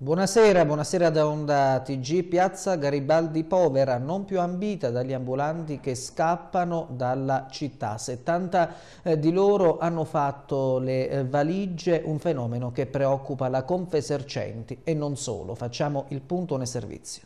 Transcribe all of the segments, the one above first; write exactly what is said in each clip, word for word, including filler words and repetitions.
Buonasera, buonasera da Onda T G. Piazza Garibaldi povera, non più ambita dagli ambulanti che scappano dalla città. settanta eh, di loro hanno fatto le eh, valigie, un fenomeno che preoccupa la Confesercenti e non solo. Facciamo il punto nel servizio.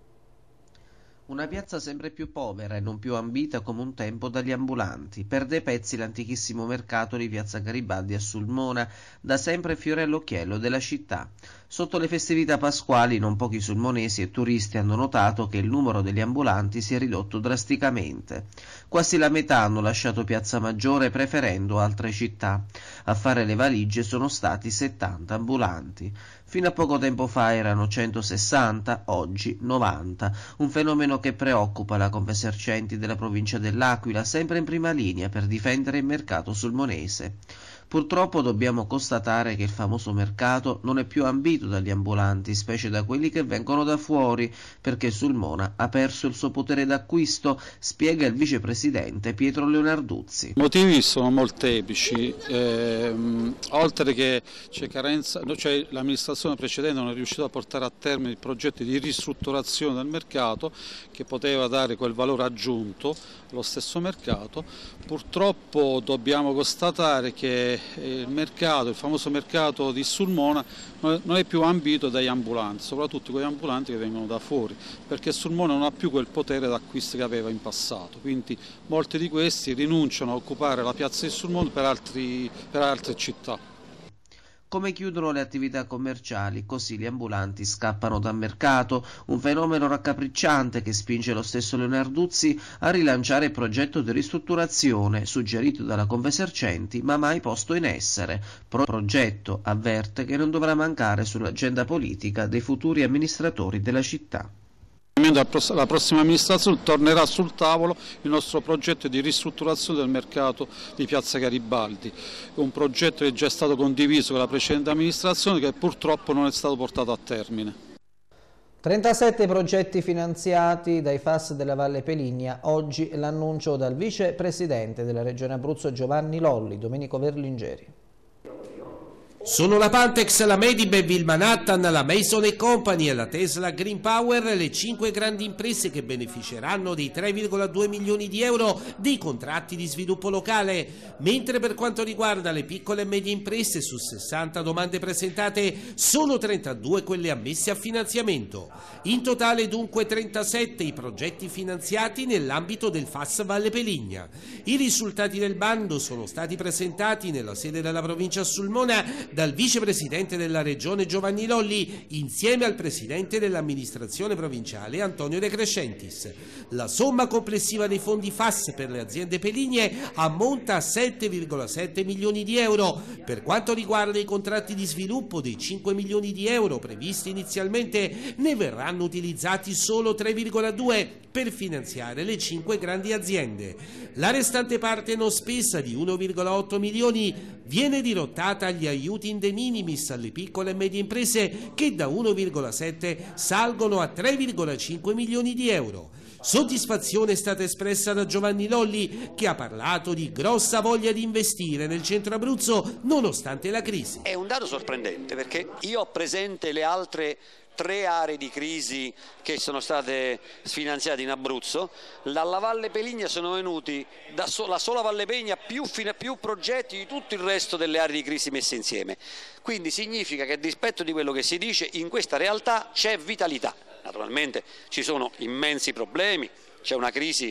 Una piazza sempre più povera e non più ambita come un tempo dagli ambulanti. Perde pezzi l'antichissimo mercato di Piazza Garibaldi a Sulmona, da sempre fiore all'occhiello della città. Sotto le festività pasquali non pochi sulmonesi e turisti hanno notato che il numero degli ambulanti si è ridotto drasticamente. Quasi la metà hanno lasciato Piazza Maggiore preferendo altre città. A fare le valigie sono stati settanta ambulanti. Fino a poco tempo fa erano centosessanta, oggi novanta, un fenomeno che preoccupa la Confesercenti della provincia dell'Aquila, sempre in prima linea per difendere il mercato sulmonese. Purtroppo dobbiamo constatare che il famoso mercato non è più ambito dagli ambulanti, specie da quelli che vengono da fuori, perché Sulmona ha perso il suo potere d'acquisto, spiega il vicepresidente Pietro Leonarduzzi. I motivi sono molteplici, eh, oltre che c'è carenza, cioè l'amministrazione precedente non è riuscita a portare a termine il progetto di ristrutturazione del mercato che poteva dare quel valore aggiunto allo stesso mercato. Purtroppo dobbiamo constatare che il mercato, il famoso mercato di Sulmona, non è più ambito dagli ambulanti, soprattutto quegli ambulanti che vengono da fuori, perché Sulmona non ha più quel potere d'acquisto che aveva in passato, quindi molti di questi rinunciano a occupare la piazza di Sulmona per, altri, per altre città. Come chiudono le attività commerciali, così gli ambulanti scappano dal mercato, un fenomeno raccapricciante che spinge lo stesso Leonarduzzi a rilanciare il progetto di ristrutturazione suggerito dalla Confesercenti ma mai posto in essere. Pro progetto, avverte, che non dovrà mancare sull'agenda politica dei futuri amministratori della città. La prossima amministrazione tornerà sul tavolo il nostro progetto di ristrutturazione del mercato di Piazza Garibaldi, un progetto che è già stato condiviso con la precedente amministrazione che purtroppo non è stato portato a termine. trentasette progetti finanziati dai F A S della Valle Peligna, oggi l'annuncio dal vicepresidente della Regione Abruzzo Giovanni Lolli, Domenico Verlingeri. Sono la Pantex, la Medibel Manhattan, la Mason and Company e la Tesla Green Power le cinque grandi imprese che beneficeranno dei tre virgola due milioni di euro dei contratti di sviluppo locale, mentre per quanto riguarda le piccole e medie imprese su sessanta domande presentate sono trentadue quelle ammesse a finanziamento. In totale dunque trentasette i progetti finanziati nell'ambito del F A S Valle Peligna. I risultati del bando sono stati presentati nella sede della provincia Sulmona dal vicepresidente della regione Giovanni Lolli insieme al presidente dell'amministrazione provinciale Antonio De Crescentis. La somma complessiva dei fondi F A S per le aziende peligne ammonta a sette virgola sette milioni di euro. Per quanto riguarda i contratti di sviluppo dei cinque milioni di euro previsti inizialmente, ne verranno utilizzati solo tre virgola due per finanziare le cinque grandi aziende. La restante parte non spesa di uno virgola otto milioni viene dirottata agli aiuti in de minimis alle piccole e medie imprese che da uno virgola sette salgono a tre virgola cinque milioni di euro. Soddisfazione è stata espressa da Giovanni Lolli, che ha parlato di grossa voglia di investire nel centro Abruzzo nonostante la crisi. È un dato sorprendente perché io ho presente le altre tre aree di crisi che sono state sfinanziate in Abruzzo. Dalla Valle Peligna sono venuti da so, la sola Valle Peligna più, più progetti di tutto il resto delle aree di crisi messe insieme, quindi significa che a dispetto di quello che si dice in questa realtà c'è vitalità. Naturalmente ci sono immensi problemi, c'è una crisi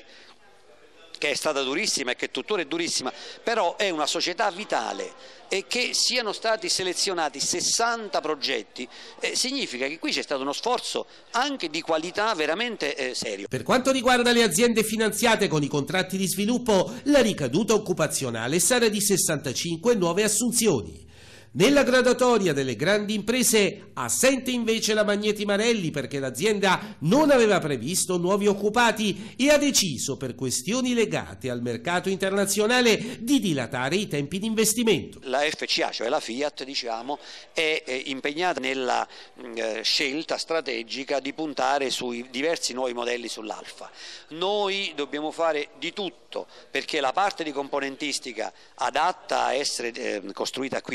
che è stata durissima e che tuttora è durissima, però è una società vitale e che siano stati selezionati sessanta progetti eh, significa che qui c'è stato uno sforzo anche di qualità veramente eh, serio. Per quanto riguarda le aziende finanziate con i contratti di sviluppo, la ricaduta occupazionale sarà di sessantacinque nuove assunzioni. Nella graduatoria delle grandi imprese assente invece la Magneti Marelli perché l'azienda non aveva previsto nuovi occupati e ha deciso per questioni legate al mercato internazionale di dilatare i tempi di investimento. La F C A, cioè la Fiat, diciamo, è impegnata nella eh, scelta strategica di puntare sui diversi nuovi modelli sull'Alfa. Noi dobbiamo fare di tutto perché la parte di componentistica adatta a essere eh, costruita qui, cioè la parte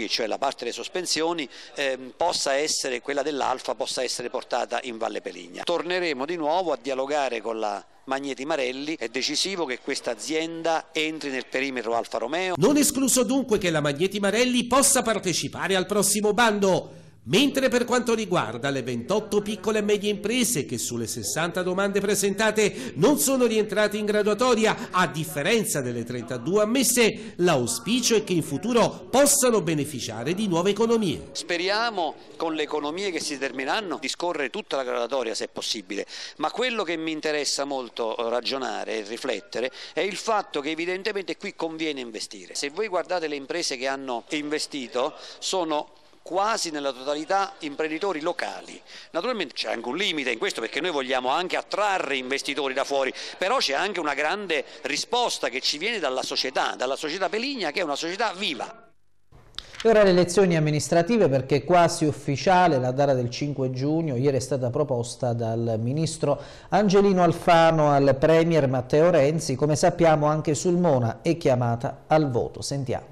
parte delle sospensioni, eh, possa essere, quella dell'Alfa possa essere portata in Valle Peligna. Torneremo di nuovo a dialogare con la Magneti Marelli, è decisivo che questa azienda entri nel perimetro Alfa Romeo. Non escluso dunque che la Magneti Marelli possa partecipare al prossimo bando. Mentre per quanto riguarda le ventotto piccole e medie imprese che sulle sessanta domande presentate non sono rientrate in graduatoria, a differenza delle trentadue ammesse, l'auspicio è che in futuro possano beneficiare di nuove economie. Speriamo con le economie che si determineranno di scorrere tutta la graduatoria se possibile, ma quello che mi interessa molto ragionare e riflettere è il fatto che evidentemente qui conviene investire. Se voi guardate le imprese che hanno investito, sono quasi nella totalità imprenditori locali. Naturalmente c'è anche un limite in questo, perché noi vogliamo anche attrarre investitori da fuori, però c'è anche una grande risposta che ci viene dalla società, dalla società Peligna, che è una società viva. E ora le elezioni amministrative, perché quasi ufficiale la data del cinque giugno, ieri è stata proposta dal ministro Angelino Alfano al premier Matteo Renzi. Come sappiamo anche Sulmona è chiamata al voto. Sentiamo.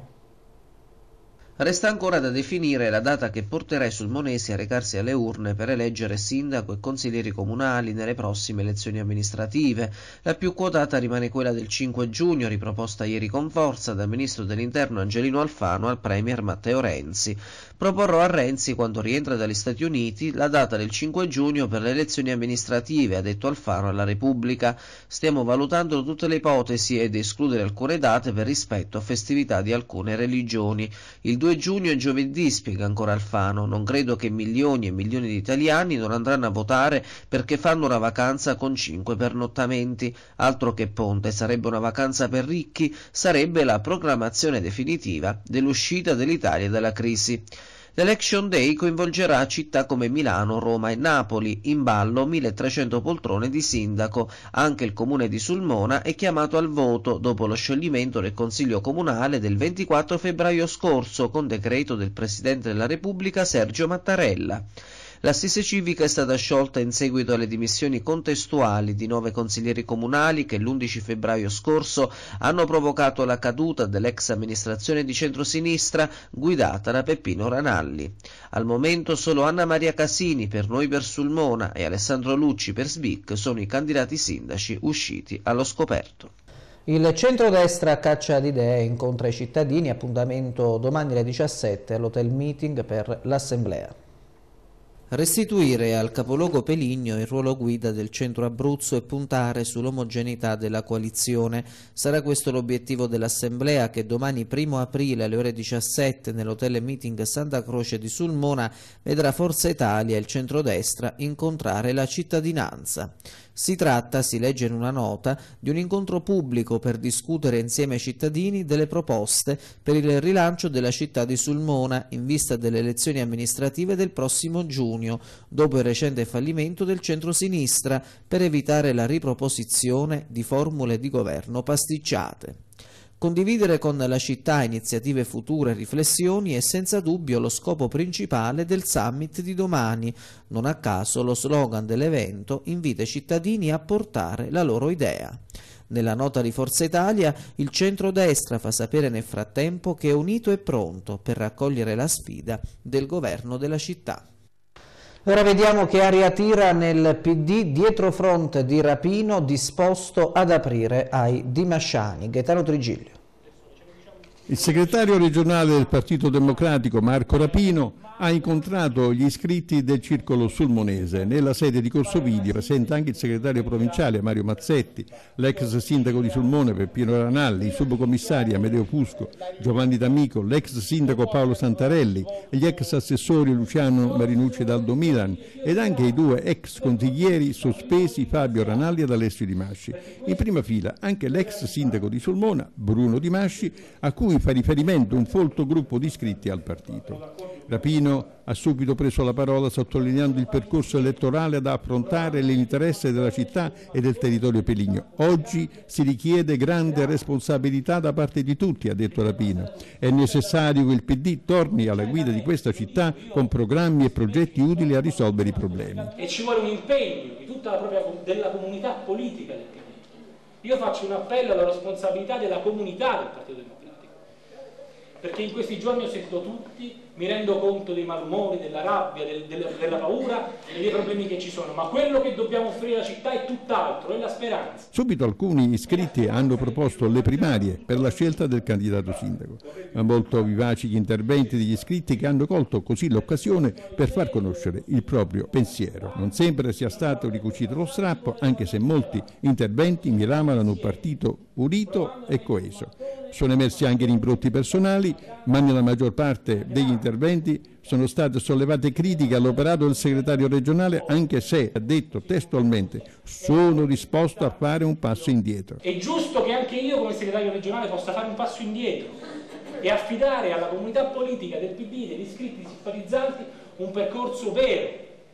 Resta ancora da definire la data che porterà i sulmonesi a recarsi alle urne per eleggere sindaco e consiglieri comunali nelle prossime elezioni amministrative. La più quotata rimane quella del cinque giugno, riproposta ieri con forza dal ministro dell'Interno Angelino Alfano al premier Matteo Renzi. Proporrò a Renzi, quando rientra dagli Stati Uniti, la data del cinque giugno per le elezioni amministrative, ha detto Alfano alla Repubblica. Stiamo valutando tutte le ipotesi ed escludere alcune date per rispetto a festività di alcune religioni. Il due giugno è giovedì, spiega ancora Alfano. Non credo che milioni e milioni di italiani non andranno a votare perché fanno una vacanza con cinque pernottamenti. Altro che ponte, sarebbe una vacanza per ricchi, sarebbe la proclamazione definitiva dell'uscita dell'Italia dalla crisi. L'Election Day coinvolgerà città come Milano, Roma e Napoli, in ballo milletrecento poltrone di sindaco. Anche il comune di Sulmona è chiamato al voto dopo lo scioglimento del Consiglio Comunale del ventiquattro febbraio scorso con decreto del Presidente della Repubblica Sergio Mattarella. L'assise civica è stata sciolta in seguito alle dimissioni contestuali di nove consiglieri comunali che l'undici febbraio scorso hanno provocato la caduta dell'ex amministrazione di centrosinistra guidata da Peppino Ranalli. Al momento solo Anna Maria Casini per Noi per Sulmona e Alessandro Lucci per S B I C sono i candidati sindaci usciti allo scoperto. Il centrodestra caccia di idee, incontra i cittadini, appuntamento domani alle diciassette all'Hotel Meeting per l'Assemblea. Restituire al capoluogo Peligno il ruolo guida del centro Abruzzo e puntare sull'omogeneità della coalizione. Sarà questo l'obiettivo dell'Assemblea che domani primo aprile alle ore diciassette nell'Hotel Meeting Santa Croce di Sulmona vedrà Forza Italia e il centrodestra incontrare la cittadinanza. Si tratta, si legge in una nota, di un incontro pubblico per discutere insieme ai cittadini delle proposte per il rilancio della città di Sulmona in vista delle elezioni amministrative del prossimo giugno, dopo il recente fallimento del centro-sinistra, per evitare la riproposizione di formule di governo pasticciate. Condividere con la città iniziative future e riflessioni è senza dubbio lo scopo principale del summit di domani. Non a caso lo slogan dell'evento invita i cittadini a portare la loro idea. Nella nota di Forza Italia il centrodestra fa sapere nel frattempo che è unito e pronto per raccogliere la sfida del governo della città. Ora vediamo che aria tira nel P D dietro fronte di Rapino disposto ad aprire ai dimasciani. Gaetano Trigiglio. Il segretario regionale del Partito Democratico Marco Rapino ha incontrato gli iscritti del circolo sulmonese. Nella sede di Corso Video presente anche il segretario provinciale Mario Mazzetti, l'ex sindaco di Sulmona Peppino Ranalli, i subcommissari Amedeo Fusco, Giovanni D'Amico, l'ex sindaco Paolo Santarelli, gli ex assessori Luciano Marinucci ed Aldo Milan ed anche i due ex consiglieri sospesi Fabio Ranalli ed Alessio Di Masci. In prima fila anche l'ex sindaco di Sulmona Bruno Di Masci, a cui fa riferimento un folto gruppo di iscritti al partito. Rapino ha subito preso la parola sottolineando il percorso elettorale da affrontare nell'interesse della città e del territorio peligno. Oggi si richiede grande responsabilità da parte di tutti, ha detto Rapino. È necessario che il P D torni alla guida di questa città con programmi e progetti utili a risolvere i problemi. E ci vuole un impegno di tutta la propria della comunità politica del P D. Io faccio un appello alla responsabilità della comunità del Partito Democratico. perché in questi giorni ho sentito tutti, mi rendo conto dei malumori, della rabbia, del, del, della paura e dei problemi che ci sono, ma quello che dobbiamo offrire alla città è tutt'altro, è la speranza. Subito alcuni iscritti hanno proposto le primarie per la scelta del candidato sindaco. Molto vivaci gli interventi degli iscritti che hanno colto così l'occasione per far conoscere il proprio pensiero. Non sempre sia stato ricucito lo strappo, anche se molti interventi miravano ad un partito unito e coeso. Sono emersi anche rimbrotti personali, ma nella maggior parte degli interventi sono state sollevate critiche all'operato del segretario regionale, anche se ha detto testualmente: sono disposto a fare un passo indietro. È giusto che anche io come segretario regionale possa fare un passo indietro e affidare alla comunità politica del P D, degli iscritti, dei simpatizzanti, un percorso vero,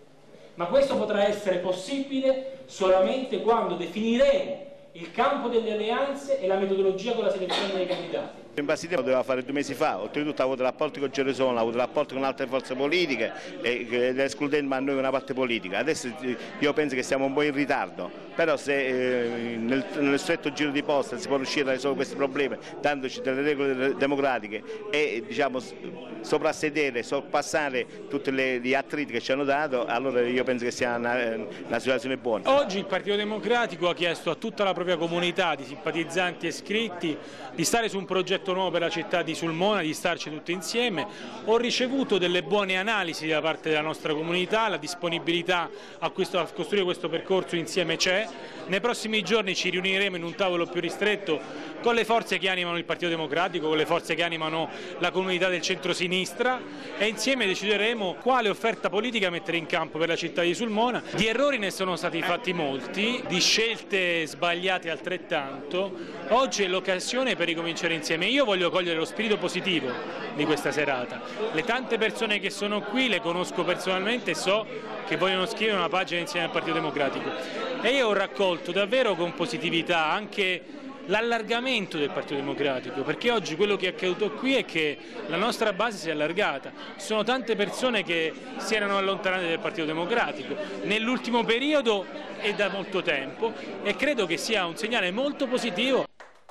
ma questo potrà essere possibile solamente quando definiremo il campo delle alleanze e la metodologia con la selezione dei candidati. In Basilea lo doveva fare due mesi fa, oltretutto ha avuto rapporti con Gersone, ha avuto rapporti con altre forze politiche, ed escludendo a noi una parte politica. Adesso io penso che siamo un po' in ritardo, però se eh, nel, nel stretto giro di posta si può riuscire a risolvere questi problemi dandoci delle regole democratiche e diciamo soprassedere, sorpassare tutti gli attriti che ci hanno dato, allora io penso che sia una, una situazione buona. Oggi il Partito Democratico ha chiesto a tutta la propria comunità di simpatizzanti e iscritti di stare su un progetto nuovo per la città di Sulmona, di starci tutti insieme. Ho ricevuto delle buone analisi da parte della nostra comunità, la disponibilità a, questo, a costruire questo percorso insieme c'è. Nei prossimi giorni ci riuniremo in un tavolo più ristretto con le forze che animano il Partito Democratico, con le forze che animano la comunità del centro-sinistra e insieme decideremo quale offerta politica mettere in campo per la città di Sulmona. Di errori ne sono stati fatti molti, di scelte sbagliate altrettanto. Oggi è l'occasione per ricominciare insieme. Io voglio cogliere lo spirito positivo di questa serata. Le tante persone che sono qui le conosco personalmente e so che vogliono scrivere una pagina insieme al Partito Democratico. E io ho raccolto davvero con positività anche l'allargamento del Partito Democratico, perché oggi quello che è accaduto qui è che la nostra base si è allargata. Ci sono tante persone che si erano allontanate dal Partito Democratico nell'ultimo periodo e da molto tempo, e credo che sia un segnale molto positivo.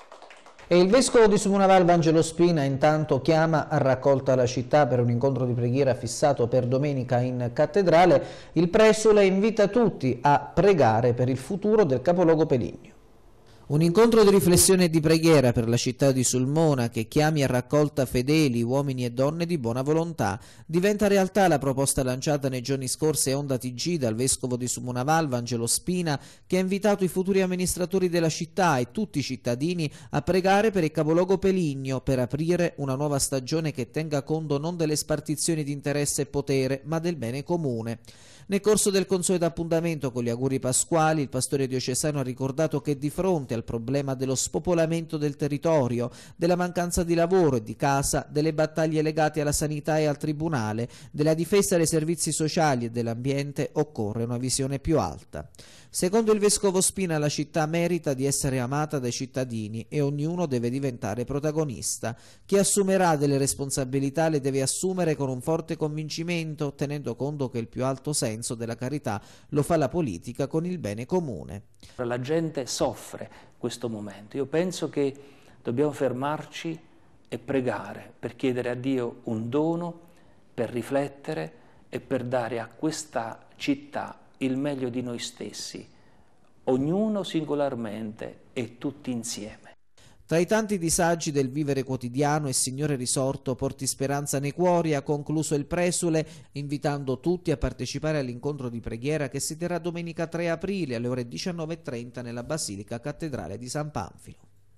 E il vescovo di Sumunaval Vangelo Spina intanto chiama a raccolta la città per un incontro di preghiera fissato per domenica in cattedrale. Il presule invita tutti a pregare per il futuro del capoluogo peligno. Un incontro di riflessione e di preghiera per la città di Sulmona che chiami a raccolta fedeli, uomini e donne di buona volontà. Diventa realtà la proposta lanciata nei giorni scorsi a Onda T G dal vescovo di Sumunaval, Vangelo Spina, che ha invitato i futuri amministratori della città e tutti i cittadini a pregare per il capoluogo peligno per aprire una nuova stagione che tenga conto non delle spartizioni di interesse e potere, ma del bene comune. Nel corso del consueto appuntamento con gli auguri pasquali, il pastore diocesano ha ricordato che di fronte al problema dello spopolamento del territorio, della mancanza di lavoro e di casa, delle battaglie legate alla sanità e al tribunale, della difesa dei servizi sociali e dell'ambiente, occorre una visione più alta. Secondo il vescovo Spina, la città merita di essere amata dai cittadini e ognuno deve diventare protagonista. Chi assumerà delle responsabilità le deve assumere con un forte convincimento, tenendo conto che il più alto senso della carità lo fa la politica con il bene comune. La gente soffre questo momento. Io penso che dobbiamo fermarci e pregare per chiedere a Dio un dono, per riflettere e per dare a questa città il meglio di noi stessi, ognuno singolarmente e tutti insieme. Tra i tanti disagi del vivere quotidiano, il Signore risorto porti speranza nei cuori, ha concluso il presule, invitando tutti a partecipare all'incontro di preghiera che si terrà domenica tre aprile alle ore diciannove e trenta nella Basilica Cattedrale di San Panfilo.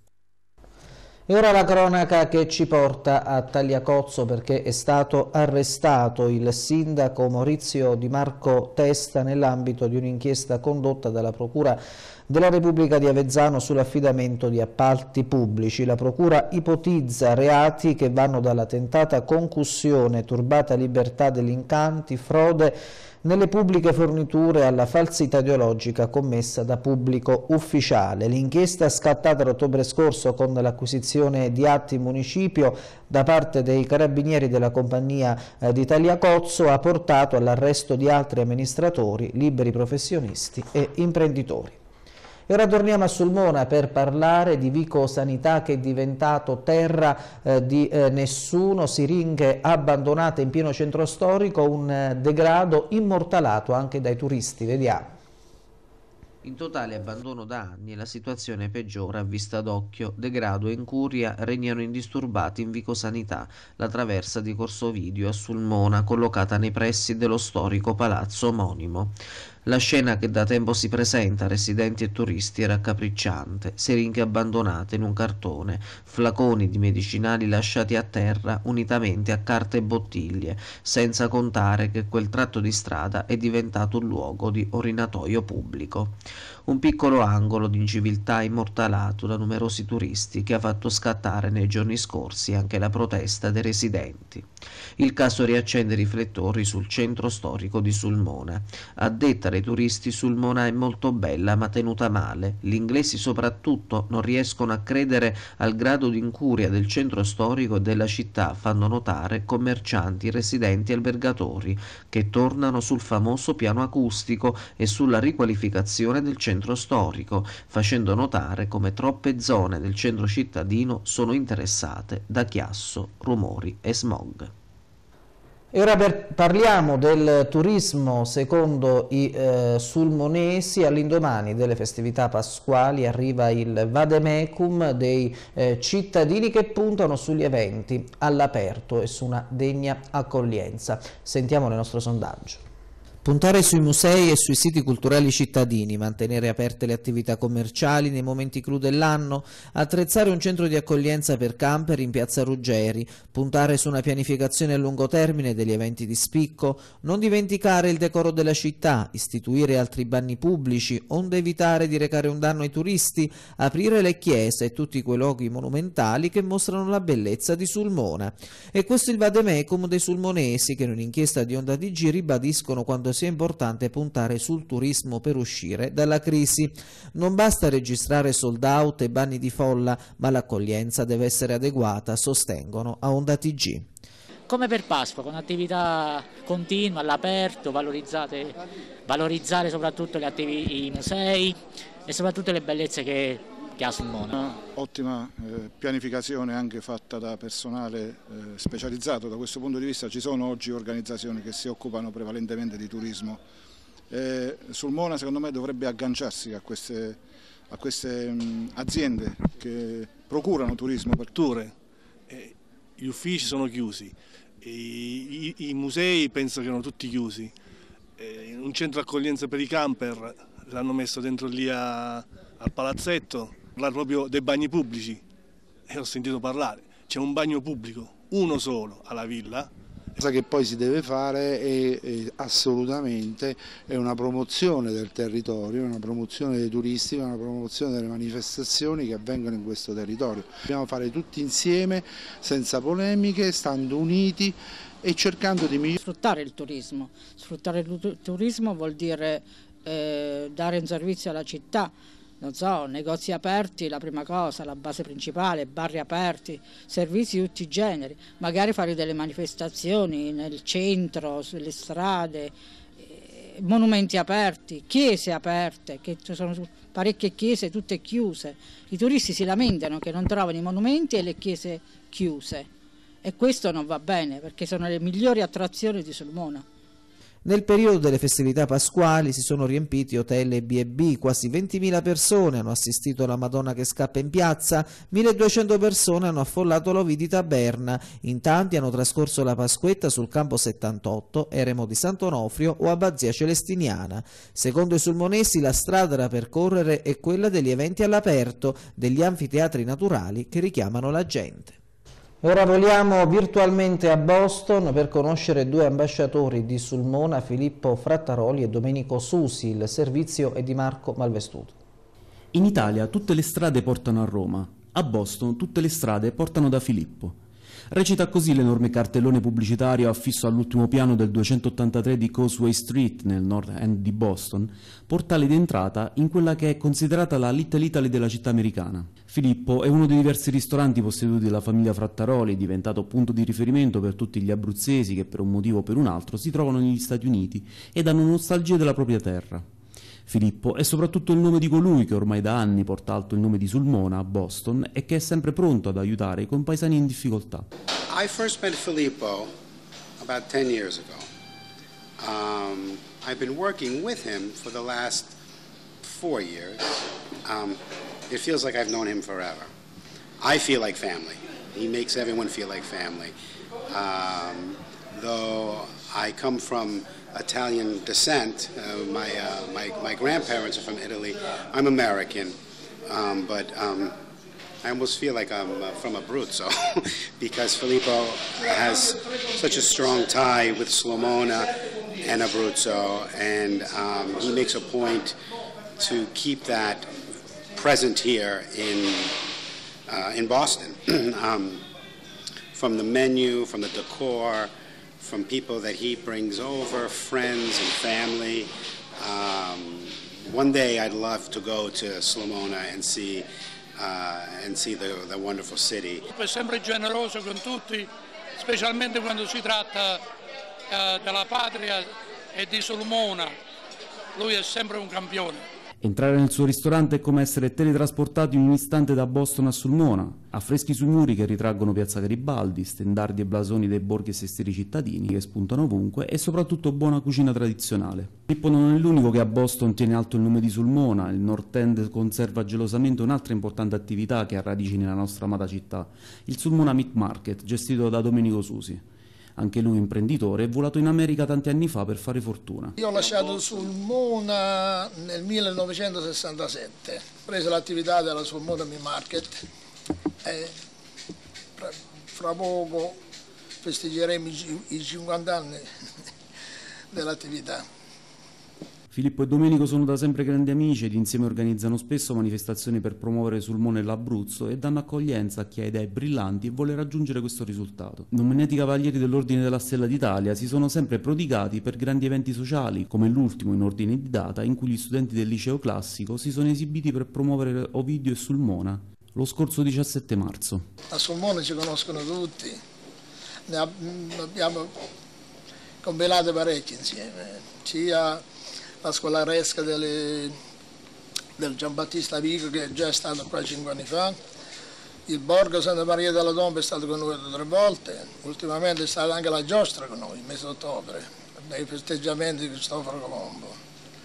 E ora la cronaca che ci porta a Tagliacozzo, perché è stato arrestato il sindaco Maurizio Di Marco Testa nell'ambito di un'inchiesta condotta dalla Procura della Repubblica di Avezzano sull'affidamento di appalti pubblici. La Procura ipotizza reati che vanno dalla tentata concussione, turbata libertà degli incanti, frode nelle pubbliche forniture alla falsità ideologica commessa da pubblico ufficiale. L'inchiesta scattata l'ottobre scorso con l'acquisizione di atti in municipio da parte dei carabinieri della compagnia eh, di Tagliacozzo ha portato all'arresto di altri amministratori, liberi professionisti e imprenditori. E ora torniamo a Sulmona per parlare di Vico Sanità, che è diventato terra eh, di eh, nessuno, siringhe abbandonate in pieno centro storico, un eh, degrado immortalato anche dai turisti. Vediamo. In totale abbandono da anni e la situazione peggiora a vista d'occhio. Degrado e incuria regnano indisturbati in Vico Sanità, la traversa di Corso Ovidio a Sulmona, collocata nei pressi dello storico palazzo omonimo. La scena che da tempo si presenta a residenti e turisti è raccapricciante: siringhe abbandonate in un cartone, flaconi di medicinali lasciati a terra unitamente a carte e bottiglie, senza contare che quel tratto di strada è diventato un luogo di orinatoio pubblico. Un piccolo angolo di inciviltà immortalato da numerosi turisti che ha fatto scattare nei giorni scorsi anche la protesta dei residenti. Il caso riaccende i riflettori sul centro storico di Sulmona. A detta dei turisti, Sulmona è molto bella ma tenuta male. Gli inglesi soprattutto non riescono a credere al grado di incuria del centro storico e della città, fanno notare commercianti, residenti e albergatori, che tornano sul famoso piano acustico e sulla riqualificazione del centro storico, facendo notare come troppe zone del centro cittadino sono interessate da chiasso, rumori e smog. E ora per, parliamo del turismo secondo i eh, sulmonesi. All'indomani delle festività pasquali arriva il vademecum dei eh, cittadini che puntano sugli eventi all'aperto e su una degna accoglienza. Sentiamo il nostro sondaggio. Puntare sui musei e sui siti culturali cittadini, mantenere aperte le attività commerciali nei momenti clou dell'anno, attrezzare un centro di accoglienza per camper in piazza Ruggeri, puntare su una pianificazione a lungo termine degli eventi di spicco, non dimenticare il decoro della città, istituire altri bagni pubblici, onde evitare di recare un danno ai turisti, aprire le chiese e tutti quei luoghi monumentali che mostrano la bellezza di Sulmona. E questo è il vademecum dei sulmonesi, che in un'inchiesta di Onda T G ribadiscono quando sia importante puntare sul turismo per uscire dalla crisi. Non basta registrare sold out e banni di folla, ma l'accoglienza deve essere adeguata, sostengono a Onda T G. Come per Pasqua, con attività continue, all'aperto, valorizzate, valorizzare soprattutto gli attivi, i musei e soprattutto le bellezze che, che ha Sulmona. Ottima eh, pianificazione anche fatta da personale eh, specializzato. Da questo punto di vista ci sono oggi organizzazioni che si occupano prevalentemente di turismo. Eh, Sulmona secondo me dovrebbe agganciarsi a queste, a queste mh, aziende che procurano turismo. Per Culture, eh, gli uffici sono chiusi, i, i, i musei penso che erano tutti chiusi, eh, un centro accoglienza per i camper l'hanno messo dentro lì a, al palazzetto. Parlare proprio dei bagni pubblici, e ho sentito parlare, c'è un bagno pubblico, uno solo alla villa. Cosa che poi si deve fare è, è assolutamente è una promozione del territorio, una promozione dei turisti, una promozione delle manifestazioni che avvengono in questo territorio. Dobbiamo fare tutti insieme, senza polemiche, stando uniti e cercando di migliorare. Sfruttare il turismo, sfruttare il turismo vuol dire eh, dare un servizio alla città. Non so, negozi aperti, la prima cosa, la base principale, bar aperti, servizi di tutti i generi, magari fare delle manifestazioni nel centro, sulle strade, eh, monumenti aperti, chiese aperte, che ci sono parecchie chiese tutte chiuse. I turisti si lamentano che non trovano i monumenti e le chiese chiuse e questo non va bene perché sono le migliori attrazioni di Sulmona. Nel periodo delle festività pasquali si sono riempiti hotel e bi e bi, quasi ventimila persone hanno assistito alla Madonna che scappa in piazza, milleduecento persone hanno affollato l'Ovidì Taberna, in tanti hanno trascorso la Pasquetta sul campo settantotto, Eremo di Sant'Onofrio o Abbazia Celestiniana. Secondo i sulmonesi la strada da percorrere è quella degli eventi all'aperto, degli anfiteatri naturali che richiamano la gente. Ora voliamo virtualmente a Boston per conoscere due ambasciatori di Sulmona, Filippo Frattaroli e Domenico Susi. Il servizio è di Marco Malvestuto. In Italia tutte le strade portano a Roma, a Boston tutte le strade portano da Filippo. Recita così l'enorme cartellone pubblicitario affisso all'ultimo piano del duecentottantatré di Causeway Street nel North End di Boston, portale d'entrata in quella che è considerata la Little Italy della città americana. Filippo è uno dei diversi ristoranti posseduti dalla famiglia Frattaroli, diventato punto di riferimento per tutti gli abruzzesi che per un motivo o per un altro si trovano negli Stati Uniti ed hanno nostalgia della propria terra. Filippo è soprattutto il nome di colui che ormai da anni porta alto il nome di Sulmona a Boston e che è sempre pronto ad aiutare i compaesani in difficoltà. I first met Filippo about ten years ago. Um, I've been working with him for the last four years. Um, it feels like I've known him forever. I feel like family. He makes everyone feel like family. Um, though I come from Italian descent, uh, my, uh, my, my grandparents are from Italy. I'm American, um, but um, I almost feel like I'm uh, from Abruzzo because Filippo has such a strong tie with Sulmona and Abruzzo, and um, he makes a point to keep that present here in, uh, in Boston. um, from the menu, from the decor, from people that he brings over, friends and family. Um, one day I'd love to go to Sulmona and see, uh, and see the, the wonderful city. È sempre generoso con tutti, specialmente quando si tratta uh, della patria e di Sulmona. Lui è sempre un campione. Entrare nel suo ristorante è come essere teletrasportati in un istante da Boston a Sulmona. Affreschi sui muri che ritraggono Piazza Garibaldi, stendardi e blasoni dei borghi e sestieri cittadini che spuntano ovunque e soprattutto buona cucina tradizionale. Filippo non è l'unico che a Boston tiene alto il nome di Sulmona. Il North End conserva gelosamente un'altra importante attività che ha radici nella nostra amata città, il Sulmona Meat Market, gestito da Domenico Susi. Anche lui imprenditore, è volato in America tanti anni fa per fare fortuna. Io ho lasciato Sulmona nel millenovecentosessantasette, ho preso l'attività della Sulmona Meat Market e fra poco festeggeremo i cinquanta anni dell'attività. Filippo e Domenico sono da sempre grandi amici ed insieme organizzano spesso manifestazioni per promuovere Sulmona e l'Abruzzo e danno accoglienza a chi ha idee brillanti e vuole raggiungere questo risultato. Nominati cavalieri dell'Ordine della Stella d'Italia si sono sempre prodigati per grandi eventi sociali, come l'ultimo in ordine di data in cui gli studenti del liceo classico si sono esibiti per promuovere Ovidio e Sulmona lo scorso diciassette marzo. A Sulmona ci conoscono tutti, ne abbiamo combinate parecchie insieme, sia la scolaresca delle, del Giambattista Vico che già è stato qua cinque anni fa, il Borgo Santa Maria della Tomba è stato con noi due o tre volte, ultimamente è stata anche la giostra con noi, il mese d'ottobre, nei festeggiamenti di Cristoforo Colombo.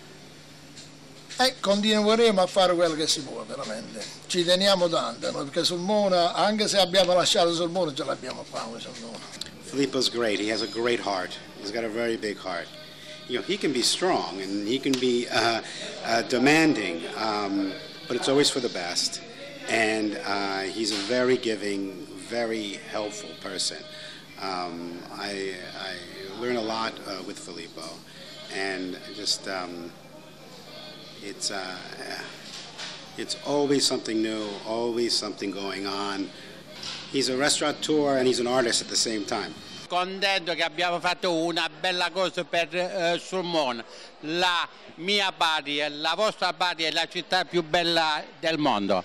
E continueremo a fare quello che si può veramente, ci teniamo tanto, noi, perché Sulmona, anche se abbiamo lasciato Sulmona, ce l'abbiamo qua Sulmona. Filippo's great, he has a great heart, he's got a very big heart. You know, he can be strong and he can be uh, uh, demanding, um, but it's always for the best. And uh, he's a very giving, very helpful person. Um, I, I learn a lot uh, with Filippo, and just um, it's uh, it's always something new, always something going on. He's a restaurateur and he's an artist at the same time. Contento che abbiamo fatto una bella cosa per uh, Sulmona, la mia patria, la vostra patria è la città più bella del mondo.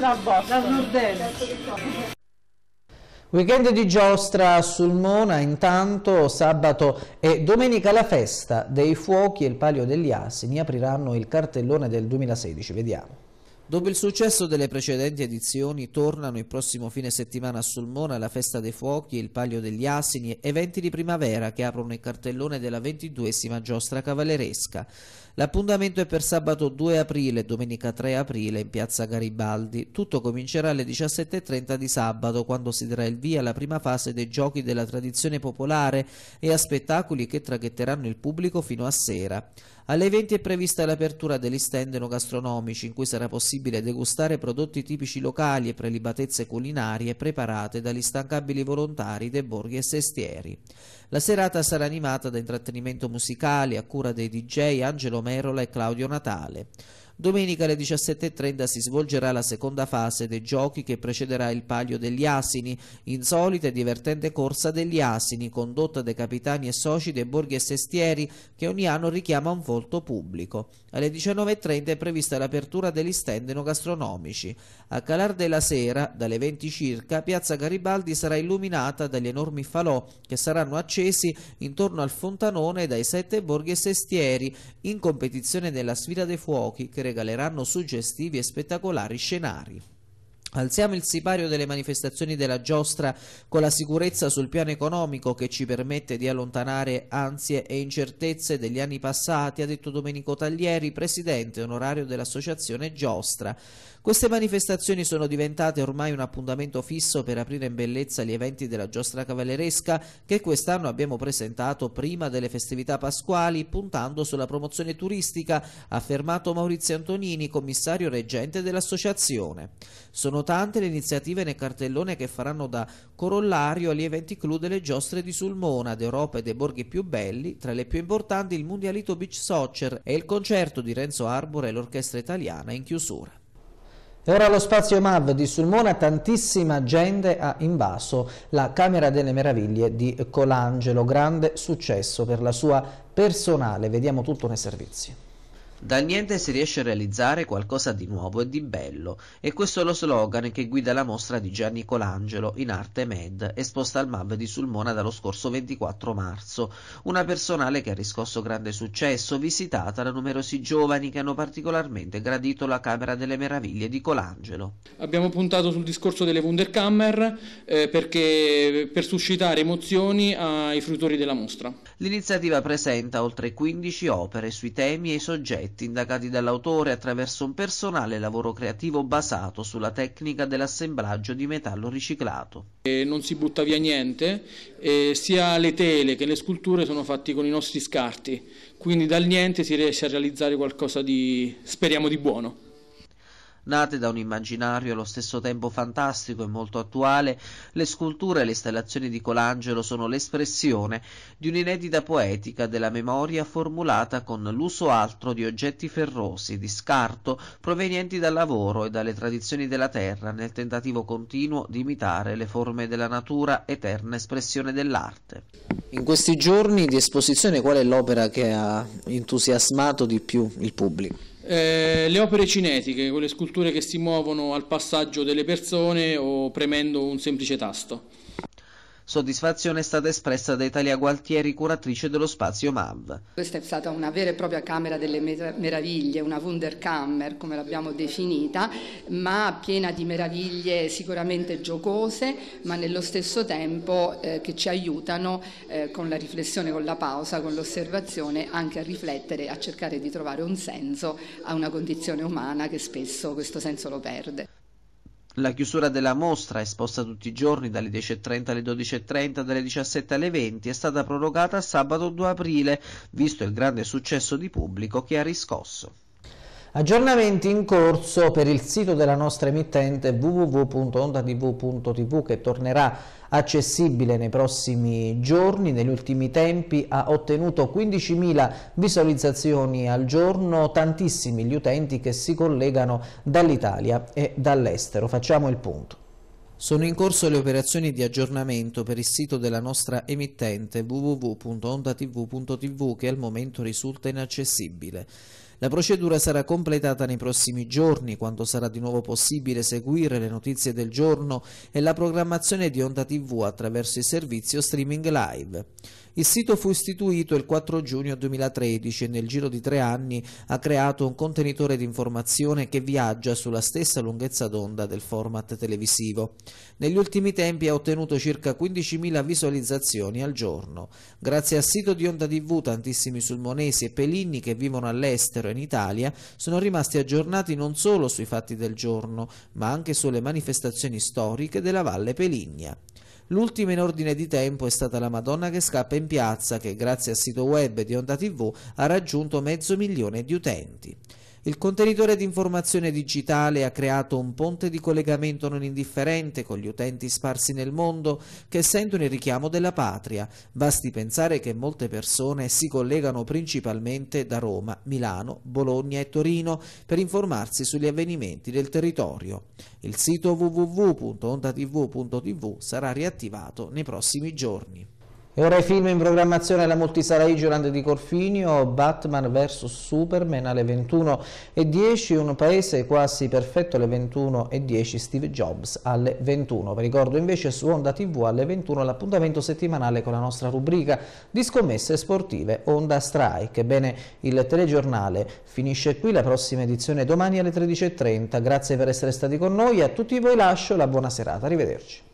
Weekend di giostra a Sulmona, intanto sabato e domenica la festa dei fuochi e il Palio degli Asini apriranno il cartellone del duemilasedici, vediamo. Dopo il successo delle precedenti edizioni, tornano il prossimo fine settimana a Sulmona la Festa dei Fuochi e il Palio degli Asini, eventi di primavera che aprono il cartellone della ventiduesima giostra cavalleresca. L'appuntamento è per sabato due aprile e domenica tre aprile in piazza Garibaldi. Tutto comincerà alle diciassette e trenta di sabato, quando si darà il via alla prima fase dei giochi della tradizione popolare e a spettacoli che traghetteranno il pubblico fino a sera. Alle venti è prevista l'apertura degli stand enogastronomici, in cui sarà possibile degustare prodotti tipici locali e prelibatezze culinarie preparate dagli instancabili volontari dei borghi e sestieri. La serata sarà animata da intrattenimento musicale a cura dei D J Angelo Merola e Claudio Natale. Domenica alle diciassette e trenta si svolgerà la seconda fase dei giochi che precederà il Palio degli Asini, insolita e divertente corsa degli asini, condotta dai capitani e soci dei borghi e sestieri, che ogni anno richiama un volto pubblico. Alle diciannove e trenta è prevista l'apertura degli stand enogastronomici. A calar della sera, dalle venti circa, Piazza Garibaldi sarà illuminata dagli enormi falò che saranno accesi intorno al fontanone dai sette borghi e sestieri, in competizione nella sfida dei fuochi, che regaleranno suggestivi e spettacolari scenari. Alziamo il sipario delle manifestazioni della giostra con la sicurezza sul piano economico che ci permette di allontanare ansie e incertezze degli anni passati, ha detto Domenico Taglieri, presidente onorario dell'associazione Giostra. Queste manifestazioni sono diventate ormai un appuntamento fisso per aprire in bellezza gli eventi della giostra cavalleresca che quest'anno abbiamo presentato prima delle festività pasquali, puntando sulla promozione turistica, ha affermato Maurizio Antonini, commissario reggente dell'associazione. Sono tante le iniziative nel cartellone che faranno da corollario agli eventi clou delle giostre di Sulmona, d'Europa e dei borghi più belli, tra le più importanti il Mundialito Beach Soccer e il concerto di Renzo Arbore e l'orchestra italiana in chiusura. E ora lo spazio M A V di Sulmona, tantissima gente ha invaso la Camera delle Meraviglie di Colangelo, grande successo per la sua personale, vediamo tutto nei servizi. Dal niente si riesce a realizzare qualcosa di nuovo e di bello, e questo è lo slogan che guida la mostra di Gianni Colangelo in arte Med, esposta al M A V di Sulmona dallo scorso ventiquattro marzo. Una personale che ha riscosso grande successo, visitata da numerosi giovani che hanno particolarmente gradito la Camera delle Meraviglie di Colangelo. Abbiamo puntato sul discorso delle Wunderkammer eh, perché per suscitare emozioni ai fruitori della mostra. L'iniziativa presenta oltre quindici opere sui temi e i soggetti indagati dall'autore attraverso un personale lavoro creativo basato sulla tecnica dell'assemblaggio di metallo riciclato. E non si butta via niente, e sia le tele che le sculture sono fatti con i nostri scarti, quindi dal niente si riesce a realizzare qualcosa di, speriamo, di buono. Nate da un immaginario allo stesso tempo fantastico e molto attuale, le sculture e le installazioni di Colangelo sono l'espressione di un'inedita poetica della memoria formulata con l'uso altro di oggetti ferrosi, di scarto, provenienti dal lavoro e dalle tradizioni della terra, nel tentativo continuo di imitare le forme della natura, eterna espressione dell'arte. In questi giorni di esposizione qual è l'opera che ha entusiasmato di più il pubblico? Eh, le opere cinetiche, quelle sculture che si muovono al passaggio delle persone o premendo un semplice tasto. Soddisfazione è stata espressa da Italia Gualtieri, curatrice dello spazio M A V. Questa è stata una vera e propria Camera delle Meraviglie, una Wunderkammer come l'abbiamo definita, ma piena di meraviglie sicuramente giocose, ma nello stesso tempo eh, che ci aiutano eh, con la riflessione, con la pausa, con l'osservazione anche a riflettere, a cercare di trovare un senso a una condizione umana che spesso questo senso lo perde. La chiusura della mostra, esposta tutti i giorni dalle dieci e trenta alle dodici e trenta, dalle diciassette alle venti, è stata prorogata a sabato due aprile, visto il grande successo di pubblico che ha riscosso. Aggiornamenti in corso per il sito della nostra emittente w w w punto ondatv punto t v che tornerà accessibile nei prossimi giorni. Negli ultimi tempi ha ottenuto quindicimila visualizzazioni al giorno, tantissimi gli utenti che si collegano dall'Italia e dall'estero. Facciamo il punto. Sono in corso le operazioni di aggiornamento per il sito della nostra emittente w w w punto ondatv punto t v che al momento risulta inaccessibile. La procedura sarà completata nei prossimi giorni, quando sarà di nuovo possibile seguire le notizie del giorno e la programmazione di Onda tivù attraverso il servizio streaming live. Il sito fu istituito il quattro giugno duemilatredici e nel giro di tre anni ha creato un contenitore di informazione che viaggia sulla stessa lunghezza d'onda del format televisivo. Negli ultimi tempi ha ottenuto circa quindicimila visualizzazioni al giorno. Grazie al sito di Onda tivù, tantissimi sulmonesi e peligni che vivono all'estero e in Italia sono rimasti aggiornati non solo sui fatti del giorno, ma anche sulle manifestazioni storiche della Valle Peligna. L'ultima in ordine di tempo è stata la Madonna che scappa in piazza, che grazie al sito web di Onda tivù ha raggiunto mezzo milione di utenti. Il contenitore di informazione digitale ha creato un ponte di collegamento non indifferente con gli utenti sparsi nel mondo che sentono il richiamo della patria. Basti pensare che molte persone si collegano principalmente da Roma, Milano, Bologna e Torino per informarsi sugli avvenimenti del territorio. Il sito w w w punto ondatv punto t v sarà riattivato nei prossimi giorni. E ora i film in programmazione alla Multisala Igeland di Corfinio, Batman versus Superman alle ventuno e dieci, Un paese quasi perfetto alle ventuno e dieci, Steve Jobs alle ventuno. Vi ricordo invece su Onda tivù alle ventuno l'appuntamento settimanale con la nostra rubrica di scommesse sportive Onda Strike. Ebbene, il telegiornale finisce qui, la prossima edizione domani alle tredici e trenta. Grazie per essere stati con noi e a tutti voi lascio la buona serata. Arrivederci.